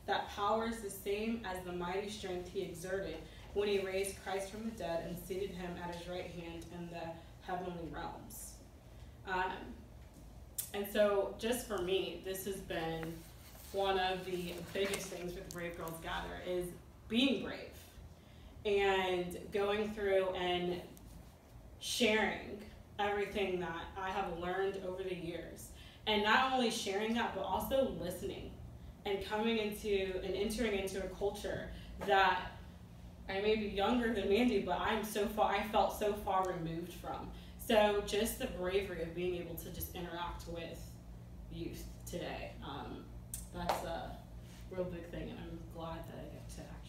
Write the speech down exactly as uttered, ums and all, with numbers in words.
That power is the same as the mighty strength he exerted when he raised Christ from the dead and seated him at his right hand in the heavenly realms. Um, and so just for me, this has been one of the biggest things with Brave Girls Gather is being brave and going through and sharing everything that I have learned over the years. And not only sharing that, but also listening and coming into and entering into a culture that I may be younger than Mandy, but I'm so far, I felt so far removed from. So just the bravery of being able to just interact with youth today, um, that's a real big thing, and I'm glad that I get to